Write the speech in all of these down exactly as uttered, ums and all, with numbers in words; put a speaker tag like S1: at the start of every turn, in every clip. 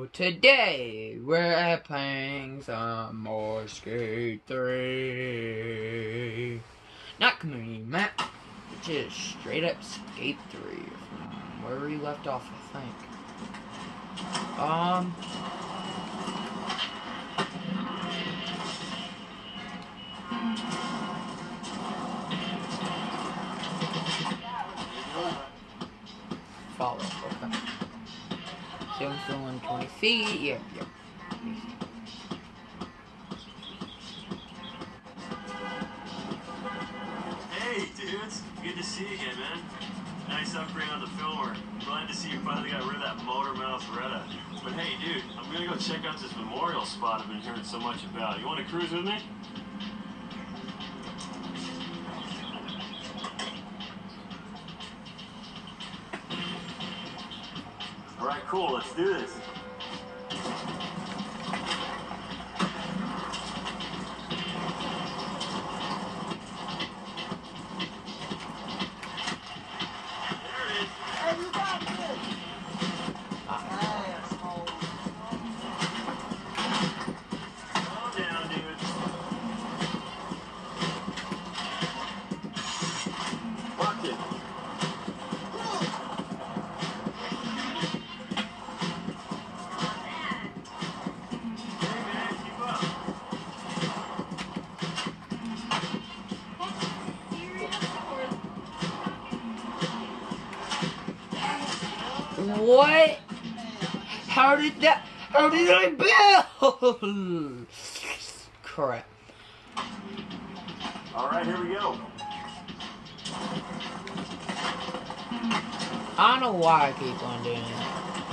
S1: today we're playing some more Skate three. Not community map, just straight up Skate three from where we left off, I think. Um... Follow, okay. So I'm still in twenty feet, yep, yep.
S2: Hey dudes, good to see you again, man. Nice upgrade on the filmer. Glad to see you finally got rid of that motor mouth Retta. But hey dude, I'm gonna go check out this memorial spot I've been hearing so much about. You wanna cruise with me? Alright, cool, let's do this.
S1: What? How did that? How did I build? Crap.
S2: Alright, here we go.
S1: I don't know why I keep on doing it.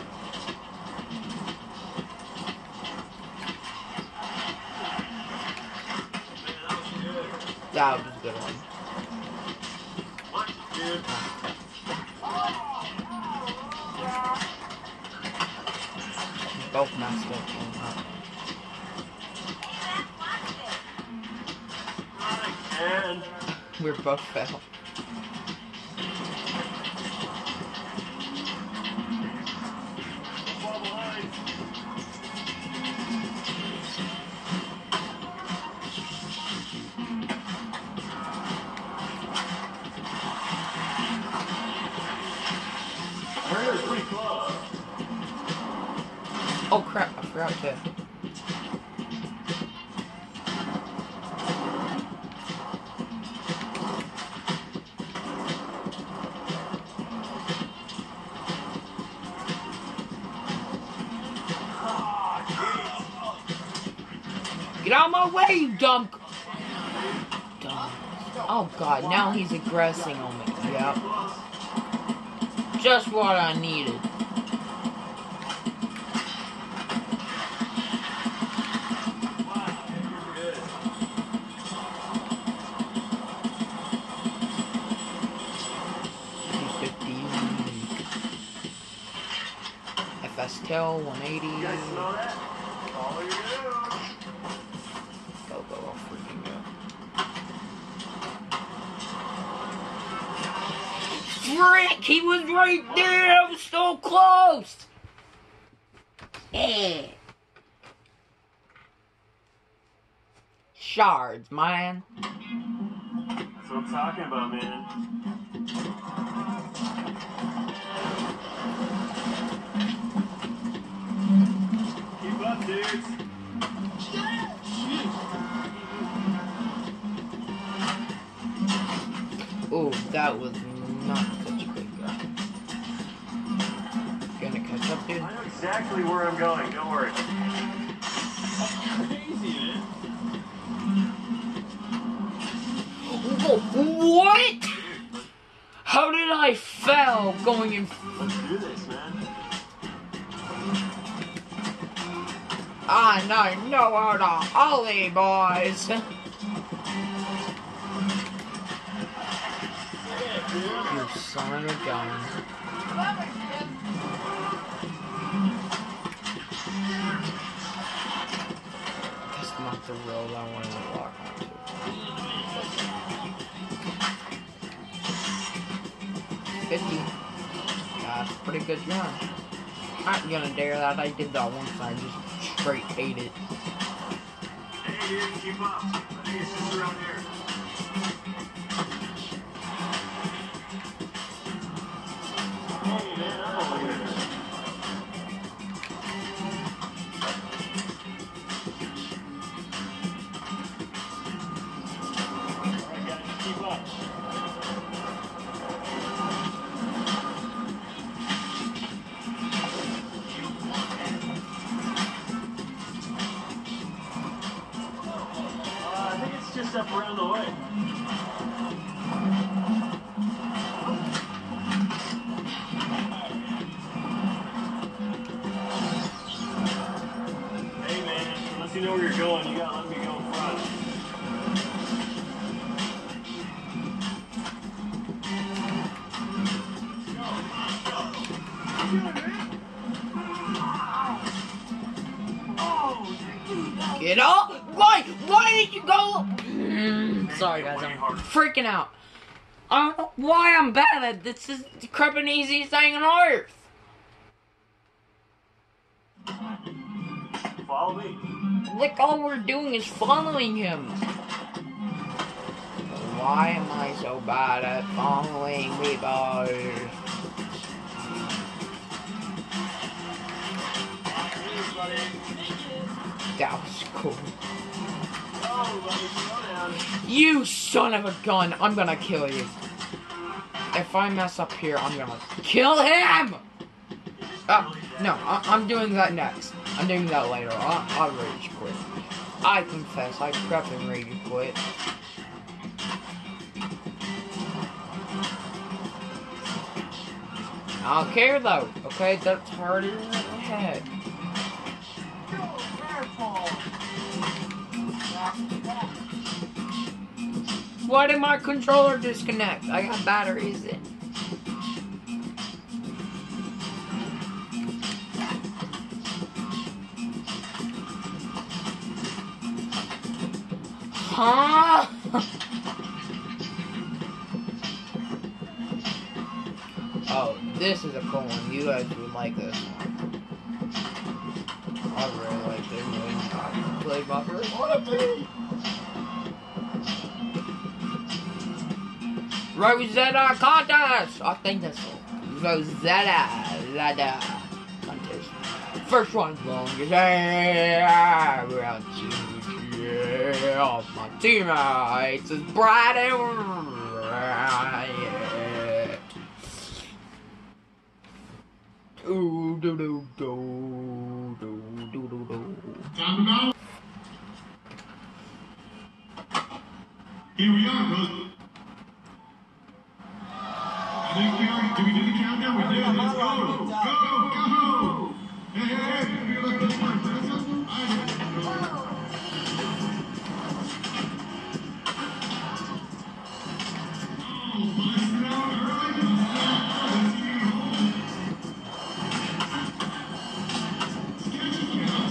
S1: That was a good one.
S2: Watch it, dude.
S1: Both messed up.
S2: Not again.
S1: We're both fell.
S2: Fall behind. We're pretty close.
S1: Oh crap, I forgot to. Get out of my way, you dumb. Dumb. Oh god, now he's aggressing on me. Yep. Just what I needed. F S Tail one eighty.
S2: You guys smell that? Follow your nose.
S1: Go, go, go, freaking go. Frick! He was right there! I was so close! Yeah. Shards, man.
S2: That's what I'm talking about, man. Keep up, dudes.
S1: Oh, that was not such a quick go. Gonna catch up, dude?
S2: I know exactly where I'm going, don't worry. Crazy, man.
S1: What? How did I fail going in?
S2: Let's do this, man.
S1: I know, know how to ollie, boys. You son of a gun. That's not the road I wanted to lock onto. fifty. That's a pretty good run. not gonna dare that. I did that once and I just straight hate it.
S2: Hey, dude, keep up. I think it's just around here. Hey, man, I'm over here. Alright, guys, keep up. Just up around the way. Hey man, unless you know where you're going, you gotta let me go in front.
S1: Get up! Why? Why did you go? Mm, sorry guys, I'm freaking out. I don't know why I'm bad at this. This is the creeping easiest thing on earth.
S2: Follow me.
S1: Like all we're doing is following him. Why am I so bad at following people? That was cool. You son of a gun! I'm gonna kill you. If I mess up here, I'm gonna kill him! Uh, no, I I'm doing that next. I'm doing that later. I I'll rage quit. I confess, I crept and rage quit. I don't care though, okay? That's harder in the head. Why did my controller disconnect? I got batteries in. Huh? Oh, this is a cool one. You guys would like this one. I really like this one. I played my first one. Rosetta contest! I think that's it. Rosetta Rosetta contest. First one's long. Yeah, round two. Yeah, my teammates is bright and riot. Ooh, do do do do do do do.
S3: Time out. Here we are, Rose. I think we are. Did we do the countdown? We did. Let's go. Go, go. Hey, hey, hey. We look this one. That's us. I Oh, bless it out early. Let's see you home. Schedule count.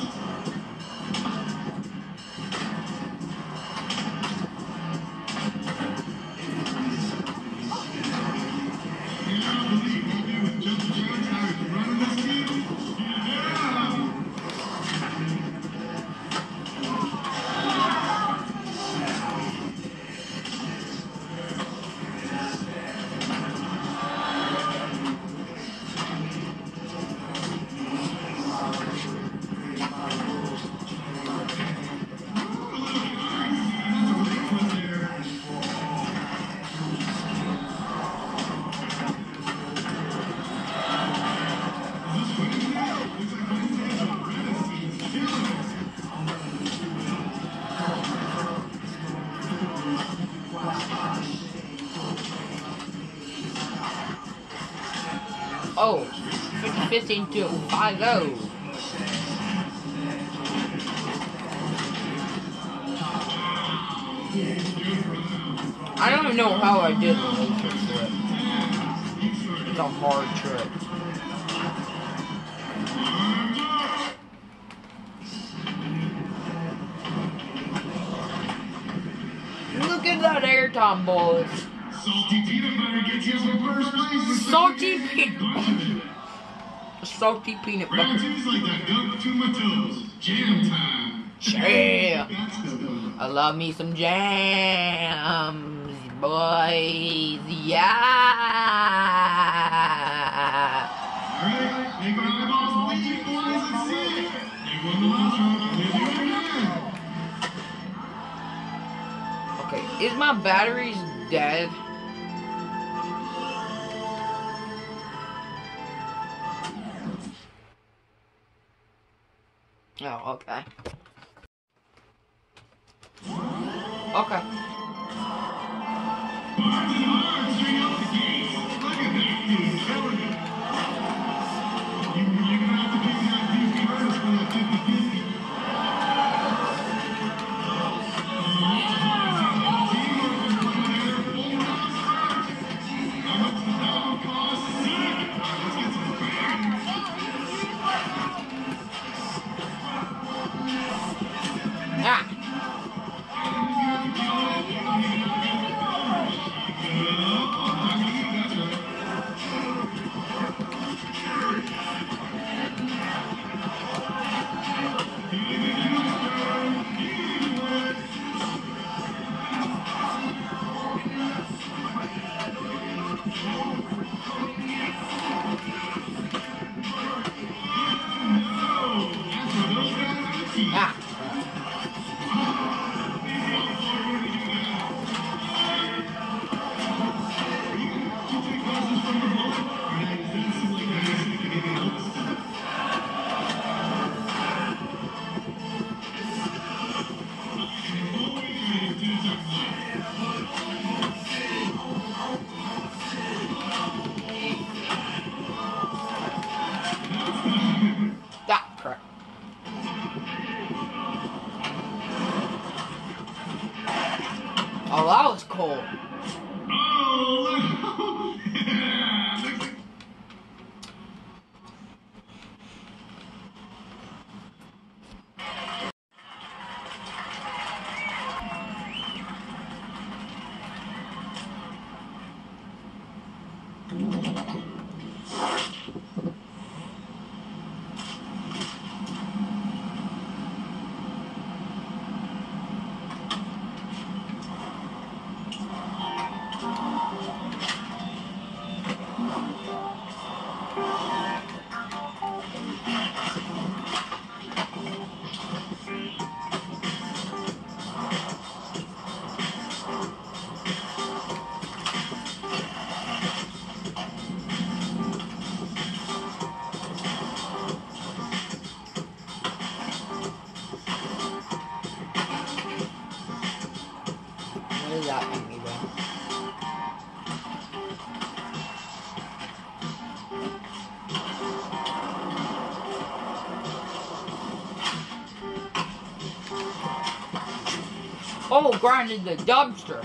S1: Oh, fifteen to five oh. I don't know how I did the laser flip. It's a hard trick. Look at that airtime, boys.
S3: Salty peanut butter gets you for first place.
S1: Salty peanut butter. salty peanut butter.
S3: Gratitude's like that gum between my toes. Jam time.
S1: Jam.
S3: That's still going.
S1: I love me some jams, boys. Yeah.
S3: Alright, make our eyeballs bleed, boys. Let's see it. They won the last round. They do it again.
S1: Okay, is my batteries dead? Oh, okay. Okay.
S3: Barnes and Barnes straight out the gates. Look at that dude killing it. You, you're gonna have to give that dude Curtis for that fifty fifty. Teamwork is playing there. Full round start. How much does that one cost? Sick. Let's get some fans.
S1: Ah. Ah. Ah, crap. Oh, that was cool.
S3: Oh,
S1: What does that make me do? Oh, grinded the dumpster.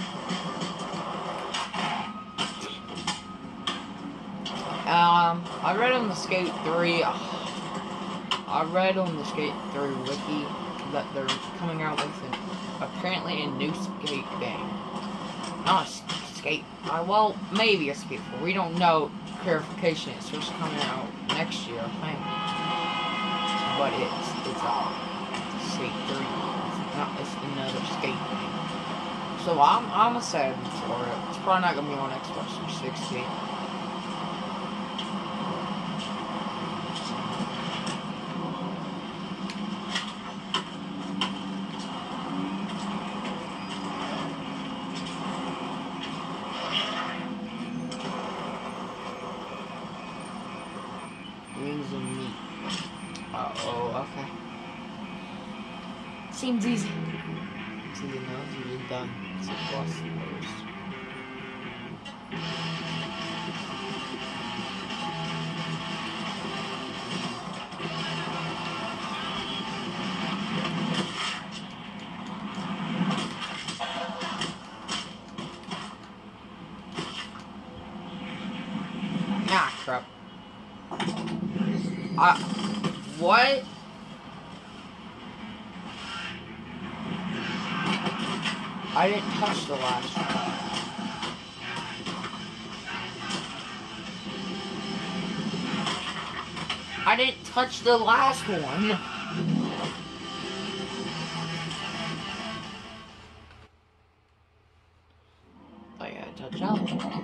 S1: Um, I read on the Skate three. I read on the Skate three wiki that they're coming out with an, apparently a new skate game. Not a skate. Uh, well, maybe a Skate four. We don't know. Clarification. It's supposed to come out next year, I think. But it's it's a Skate three. It's not. It's another skate game. So I'm I'm excited for it. It's probably not gonna be on Xbox three sixty. Wings and meat. Uh oh, okay. Seems easy. It's easy enough, it's easy done. It's a plus numbers. Ah, crap. I, what? I didn't touch the last one. I didn't touch the last one. I gotta touch that one.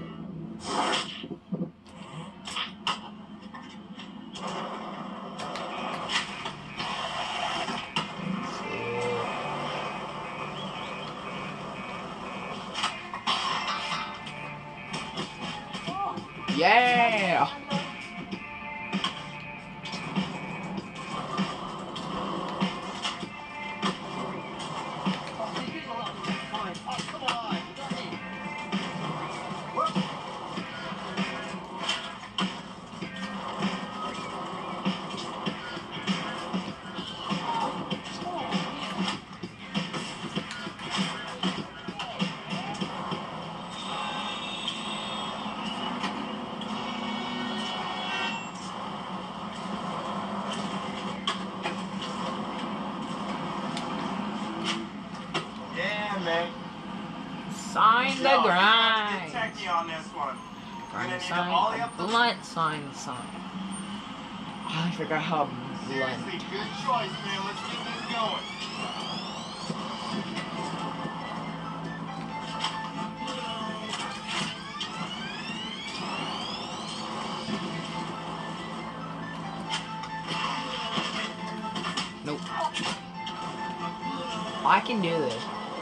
S1: Yeah! Sign the grind.
S4: Get techie on this one. We're gonna need to
S1: Sign
S4: ollie
S1: a
S4: up the.
S1: blunt sign sign. I forgot how blunt.
S4: Seriously, good choice, man. Let's get this going.
S1: Nope. I can do this.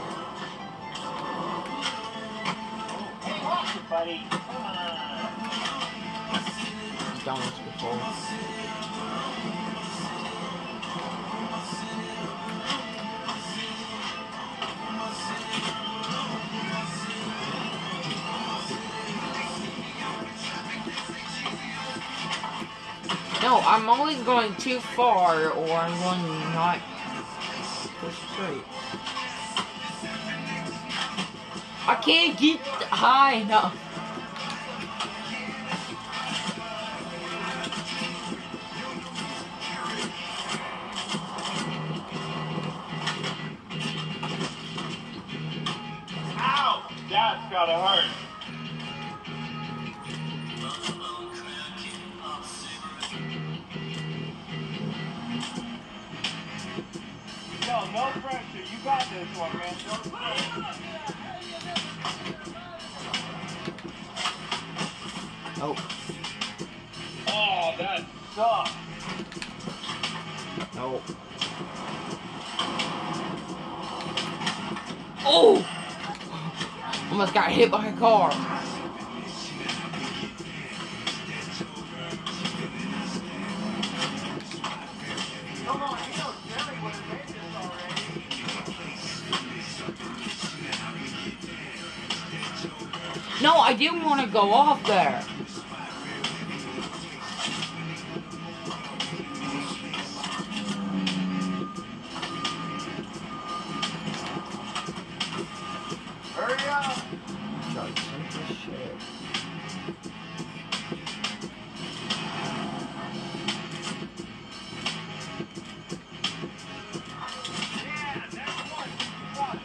S4: Hey, watch it, buddy. Come on.
S1: I've done this before. No, I'm only going too far, or I'm going to not go straight. I can't get high enough.
S4: Ow! That's gotta hurt. Yo, no pressure. You got this one, man. No pressure.
S1: Oh,
S4: Oh, that sucks.
S1: no. Oh! Almost got hit by a car.
S4: Come on, you know Jerry would have made this already.
S1: No, I didn't want to go off there.
S4: Hurry up. Yeah, that's one. One.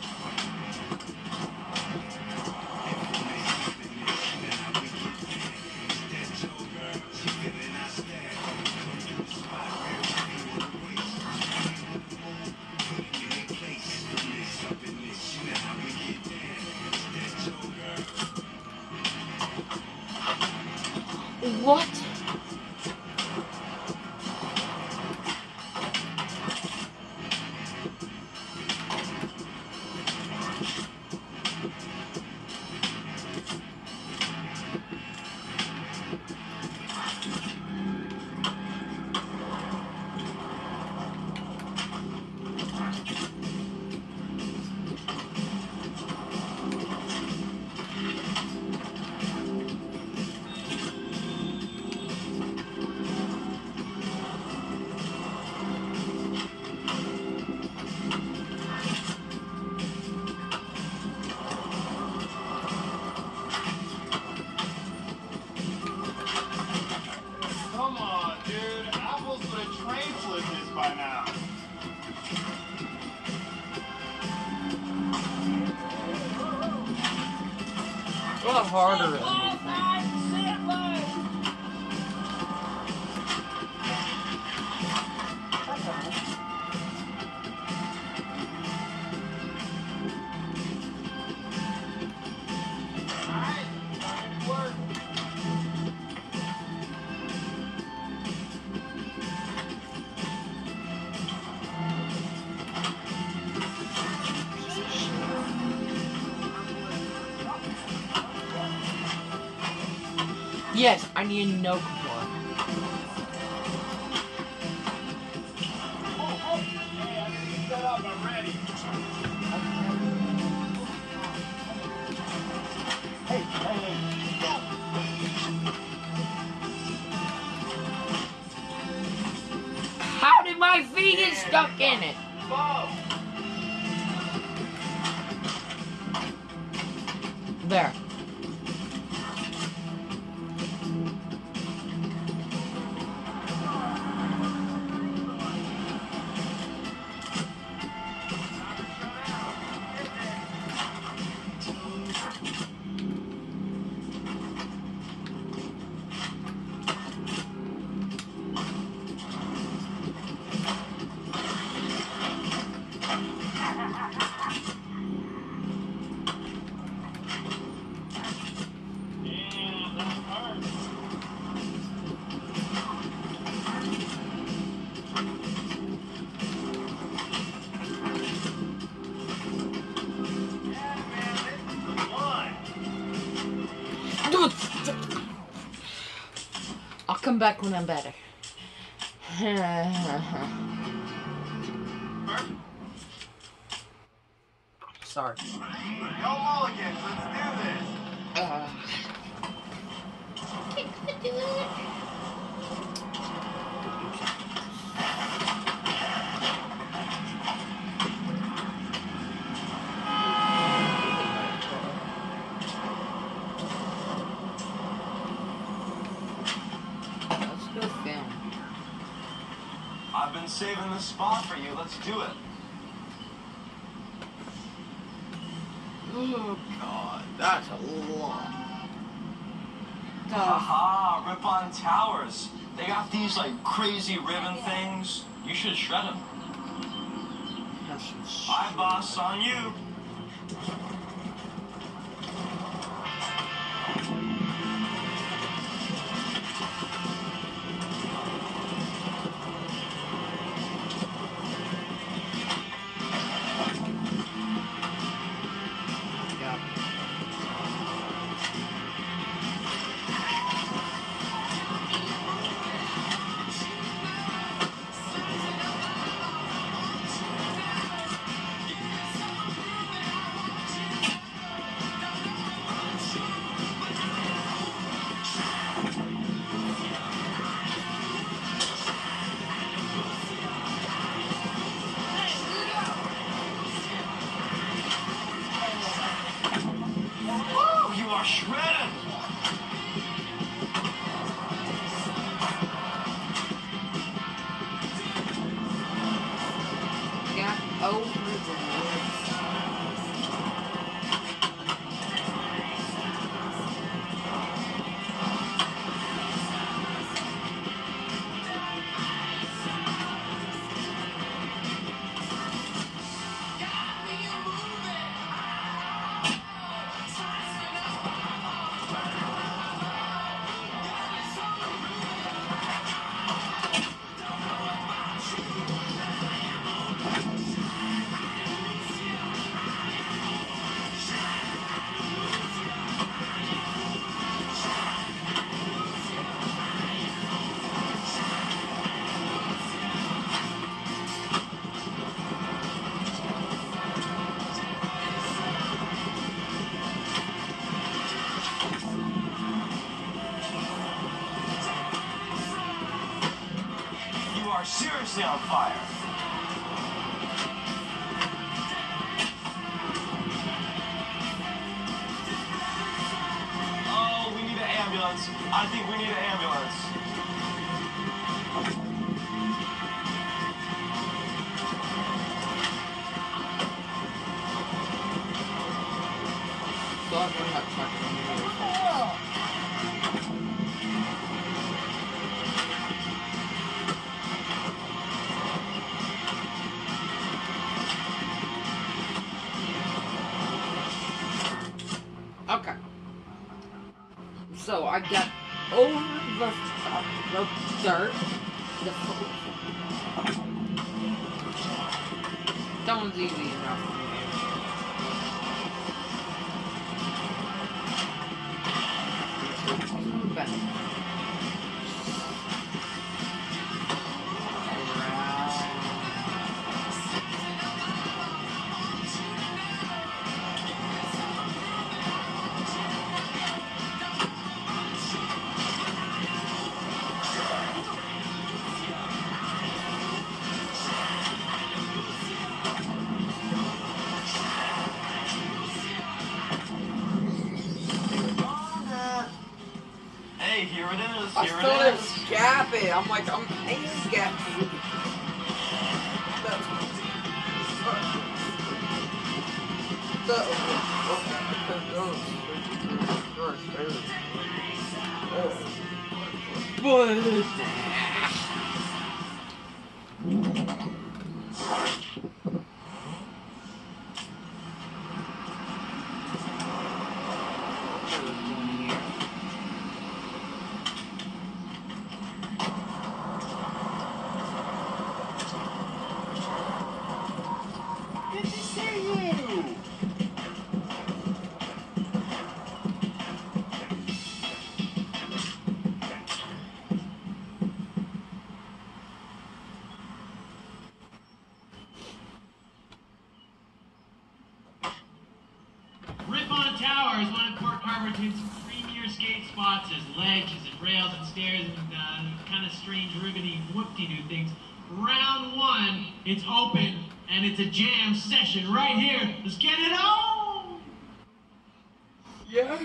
S1: What?
S4: Come on, dude. Apples would have train flipped this by now.
S1: A lot harder than you think. Yes, I need a no core.
S4: Oh, oh. Hey, I got you set up. I'm ready. Hey, hey, hey. Go.
S1: How did my feet get stuck in it?
S4: Go.
S1: There.
S4: Yeah, that hurts. Yeah, man, this is the one.
S1: I'll come back when I'm better. Sorry.
S4: No mulligans, let's do this.
S1: Uh, let's go film.
S2: I've been saving this spot for you. Let's do it.
S1: Oh god, that's a lot.
S2: Haha, Rip-On Towers. They got these like crazy ribbon things. You should shred them. Hi, boss, on you.
S1: Yeah.
S2: Woo, you are shredded.
S1: Got over the woods.
S2: You are seriously on fire. Oh, we need an ambulance. I think we need an ambulance.
S1: So I'm gonna have to check it. Okay. So I got over the, uh, the dirt. The that one's easy enough for me. Back.
S2: Here it is.
S1: I
S2: Here
S1: still
S2: it
S1: didn't
S2: is.
S1: scap it. I'm like, I'm ain't scapping.
S4: Good to see you.
S5: Rippon Tower is one of Port Harborton's premier skate spots. There's ledges and rails and stairs and uh, kind of strange ribbony whoop-de-doo things. Round one, it's open and it's a jam session right here. Let's get it on!
S1: Yeah.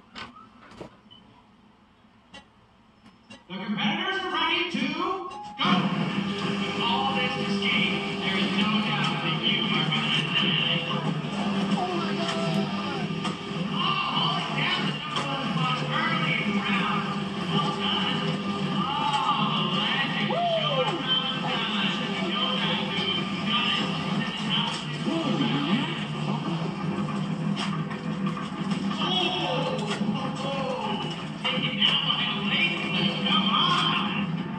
S5: The competitors are ready to go! With all this to skate, there is no doubt that you are going to die. Oh my god! Oh, holy cow, the number one spot early in the round. Well done. Oh, legend. Show it around time. You know that, dude. You got it. This is how it's going around. Oh! Oh! Take it now by the waist. Come on!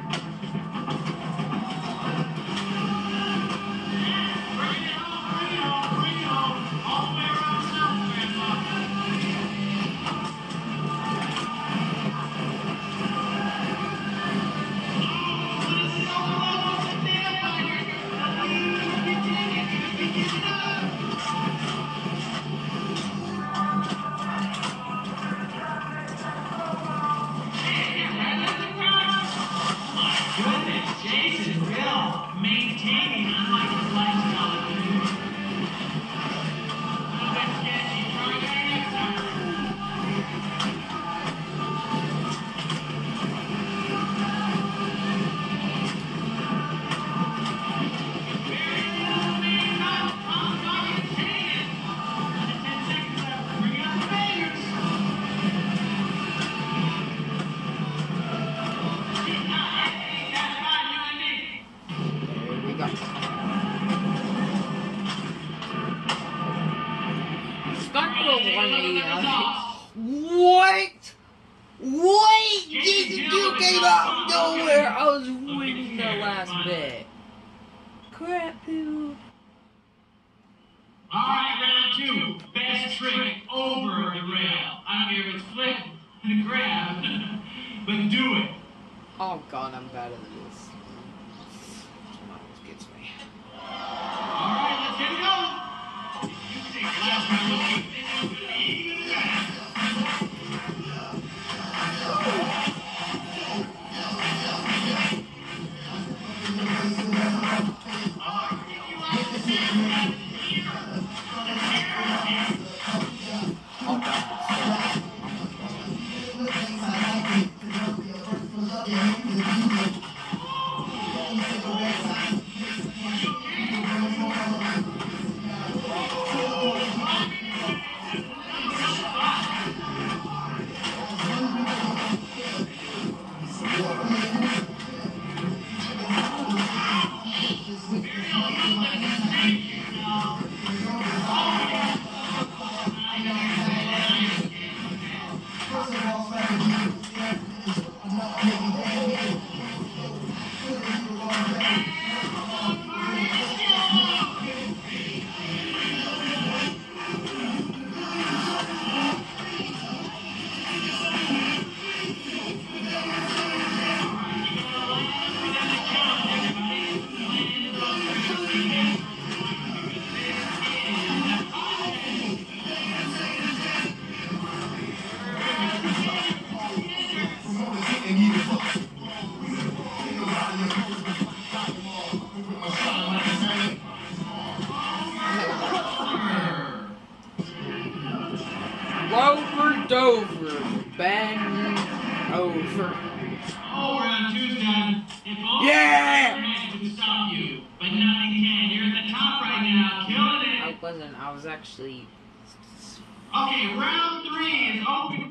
S5: Bring it home, bring it home, bring it home. All the way around south, Grandpa. Oh, this is so close. It's a vampire. You can take it. You can get it up. Hey, you're right at the ground. Oh my goodness, Jason Bill maintaining unlike his lifestyle. A little bit sketchy. Try again next time. Very little man up. I'm not gonna take it. Under ten seconds left. Bring out the bangers. Hey, that's fine, you and me.
S1: There we go. Stunt to one eighty. What? Wait! Jason Duke came out of nowhere! I was winning the last bit. Crap, dude.
S5: All right, round two. Best trick over the rail. I don't care if it's flip and grab, but do it.
S1: Oh god, I'm better than this. Come on, this gets me.
S5: All right, let's get it going. You think last time was good.
S1: Oh god. Rover Dover, bang. over.
S5: Oh, round two's done. If all
S1: Yeah!
S5: magic can stop you, but nothing can. You're at the top right now, killing it.
S1: I wasn't. I was actually.
S5: Okay, round three is open.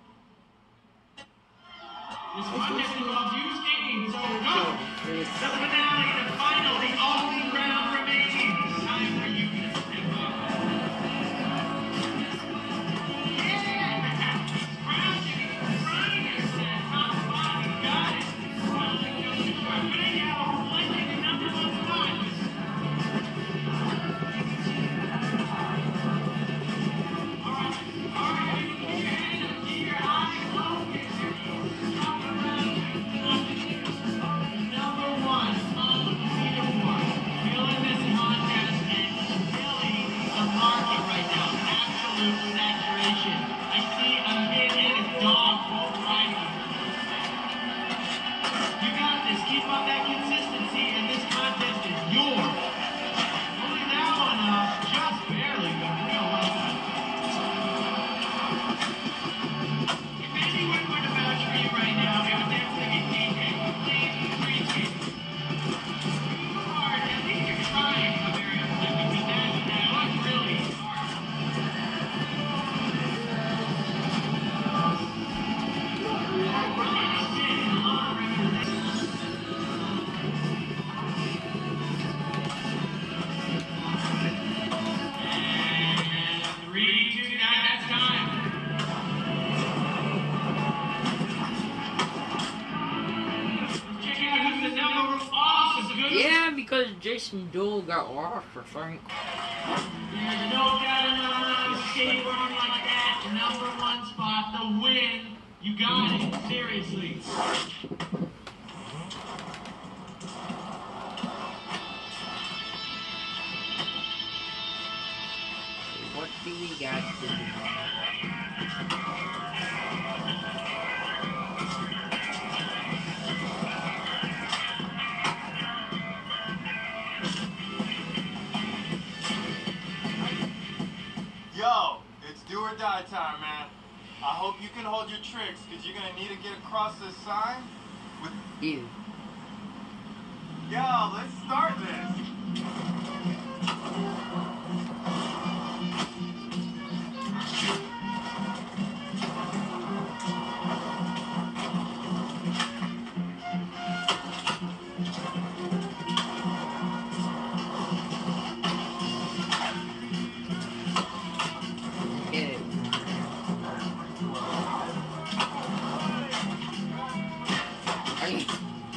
S5: This contest involves you skating, so go. The finale, the final, the only round remaining. It's time for you to step up. Yeah! Crouching, trying to stand top to bottom. You got it. Well, the kill is short. But anyhow, we're playing the number one spot. All right, all right, keep your hands up, keep your eyes open. Top of round number one on the leaderboard, killing this contest and killing the market right now. Absolute saturation. I see a kid and a dog both riding. You got this. Keep up that consistency, and this contest is yours. Only that one off, just barely, but real well done. If anyone were to vouch for you right now, it would definitely be D J. Please appreciate it. You are, at least you're trying a very upset because that, that was really hard. Ryan Sin, a lot of representation. And three, two, nine, that's time. Check out who's the number one. Awesome, good.
S1: Yeah, because Jason Doole got lost, I think.
S5: There's no doubt in my mind, skateboarding like that, number one spot, the win. You got it, seriously.
S1: What do we got to do?
S4: Yo, it's do or die time, man. I hope you can hold your tricks, because you're going to need to get across this sign with...
S1: Ew.
S4: Yo, let's start this.
S1: Ew. Ay.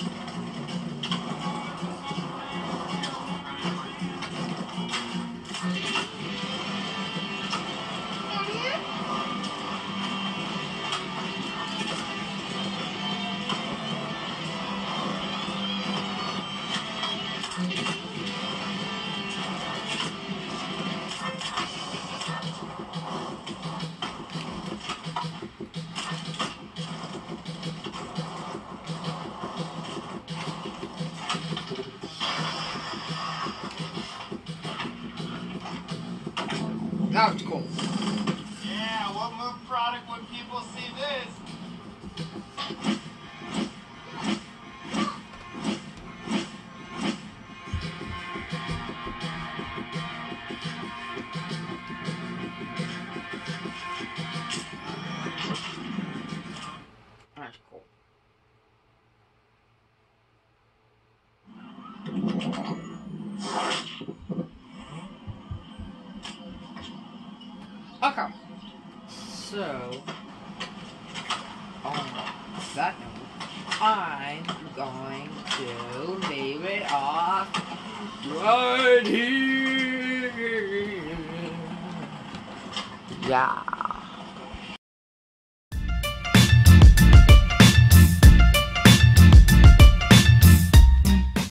S1: That was cool.
S4: Yeah, what move product when people see this?
S1: That's cool. Okay. So, on that note, I'm going to leave it off right here. Yeah.